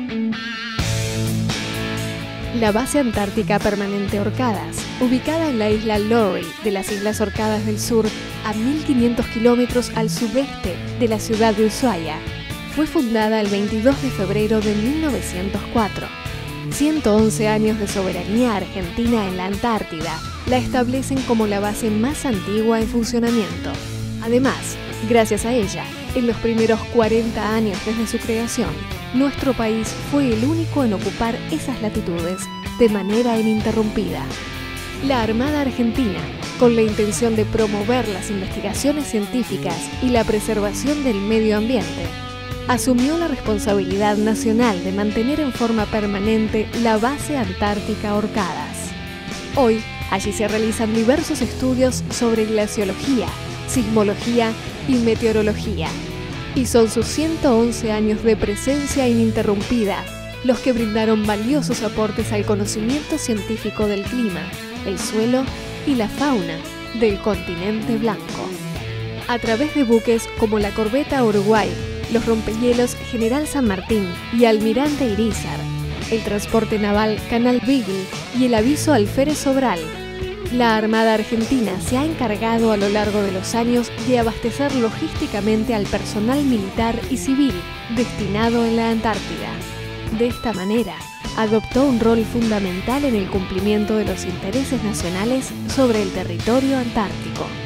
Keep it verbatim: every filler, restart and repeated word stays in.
La Base Antártica Permanente Orcadas, ubicada en la isla Lowry de las Islas Orcadas del Sur, a mil quinientos kilómetros al sudeste de la ciudad de Ushuaia, fue fundada el veintidós de febrero de mil novecientos cuatro. ciento once años de soberanía argentina en la Antártida la establecen como la base más antigua en funcionamiento. Además, gracias a ella, en los primeros cuarenta años desde su creación, nuestro país fue el único en ocupar esas latitudes de manera ininterrumpida. La Armada Argentina, con la intención de promover las investigaciones científicas y la preservación del medio ambiente, asumió la responsabilidad nacional de mantener en forma permanente la Base Antártica Orcadas. Hoy, allí se realizan diversos estudios sobre glaciología, sismología y meteorología, y son sus ciento once años de presencia ininterrumpida los que brindaron valiosos aportes al conocimiento científico del clima, el suelo y la fauna del continente blanco. A través de buques como la corbeta Uruguay, los rompehielos General San Martín y Almirante Irízar, el transporte naval Canal Beagle y el aviso Alférez Sobral, la Armada Argentina se ha encargado a lo largo de los años de abastecer logísticamente al personal militar y civil destinado en la Antártida. De esta manera, adoptó un rol fundamental en el cumplimiento de los intereses nacionales sobre el territorio antártico.